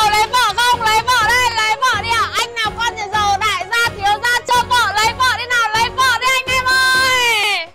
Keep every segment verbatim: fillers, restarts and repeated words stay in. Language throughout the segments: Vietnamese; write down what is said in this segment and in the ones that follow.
giàu lấy vợ không? Lấy vợ đây, lấy vợ đi ạ. Anh nào con nhà giàu, đại gia, thiếu gia cho vợ lấy vợ đi nào, lấy vợ đi anh em ơi.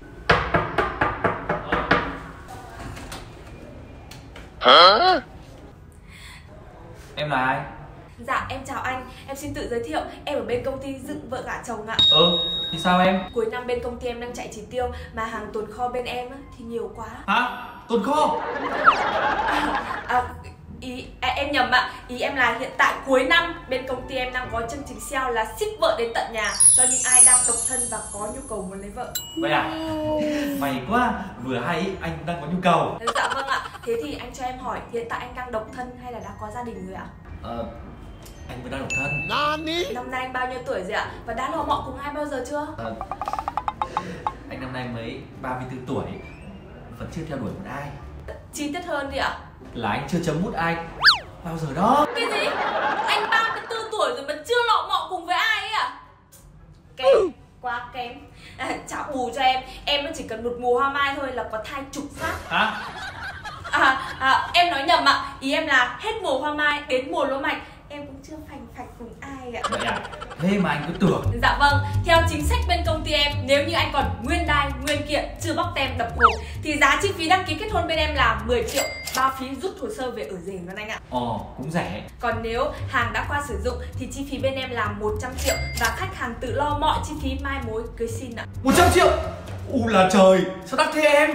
Hả? Em là ai? Dạ em chào anh, em xin tự giới thiệu, em ở bên công ty dựng vợ gả chồng ạ. Ừ, thì sao em? Cuối năm bên công ty em đang chạy chỉ tiêu mà hàng tồn kho bên em thì nhiều quá. Hả? Tồn kho? À, à, ý à, em nhầm ạ, ý em là hiện tại cuối năm bên công ty em đang có chương trình sale là ship vợ đến tận nhà cho những ai đang độc thân và có nhu cầu muốn lấy vợ. Vậy à? May quá, vừa hay anh đang có nhu cầu. Dạ vâng ạ, thế thì anh cho em hỏi hiện tại anh đang độc thân hay là đã có gia đình rồi ạ? Ờ, anh vẫn đang độc thân. Năm nay anh bao nhiêu tuổi rồi ạ? Và đã lò mọ cùng ai bao giờ chưa? Ờ, anh năm nay mới ba mươi tư tuổi, vẫn chưa theo đuổi một ai. Chi tiết hơn đi ạ? Là anh chưa chấm mút ai bao giờ đó. Cái gì? Anh ba mươi tư tuổi rồi mà chưa lọ mọ cùng với ai ấy à? Kém, quá kém. À, trả bù cho em, em chỉ cần một mùa hoa mai thôi là có thai chục phát. Hả? À, à, em nói nhầm ạ, ý em là hết mùa hoa mai đến mùa lúa mạch em cũng chưa phành phạch cùng ai ạ. Vậy à? Thế mà anh cứ tưởng. Dạ vâng, theo chính sách bên công ty em, nếu như anh còn nguyên đai, nguyên kiện, chưa bóc tem đập hộp thì giá chi phí đăng ký kết hôn bên em là mười triệu, bao phí rút hồ sơ về ở rể luôn anh ạ. Ồ, cũng rẻ. Còn nếu hàng đã qua sử dụng thì chi phí bên em là một trăm triệu và khách hàng tự lo mọi chi phí mai mối cưới xin ạ. một trăm triệu? U là trời, sao đắt thế em?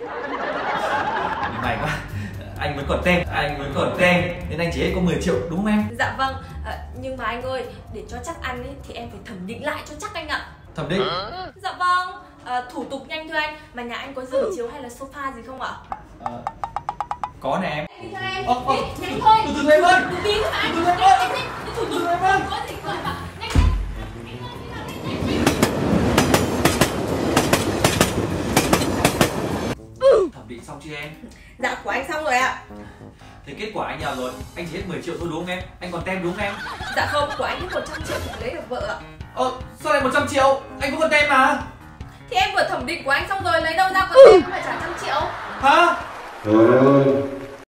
May quá, anh mới còn tem, anh mới còn tem nên anh chỉ hết có mười triệu đúng không em? Dạ vâng, à, nhưng mà anh ơi, để cho chắc ăn ấy, thì em phải thẩm định lại cho chắc anh ạ. Thẩm định? Dạ vâng, à, thủ tục nhanh thưa anh, mà nhà anh có giường chiếu hay là sofa gì không ạ? À, có nè em. Đi cho em, Ờ, ờ, đi, nhanh thôi. Từ từ em ơi. Từ tí thôi mà anh, Từ từ em nhanh, ơi. nhanh, nhanh, thủ tục Từ từ em ơi. có gì gọi mà, nhanh, nhanh. Thẩm định xong chưa em? Dạ của anh xong rồi ạ. Thế kết quả anh nhầm rồi, anh chỉ hết mười triệu thôi đúng không em? Anh còn tem đúng không em? Dạ không, của anh hết một trăm triệu thì lấy được vợ ạ. Ờ, sao lại một trăm triệu? Anh có con tem mà. Thì em vừa thẩm định của anh xong rồi, lấy đâu ra con tem phải trả trăm triệu. Hả?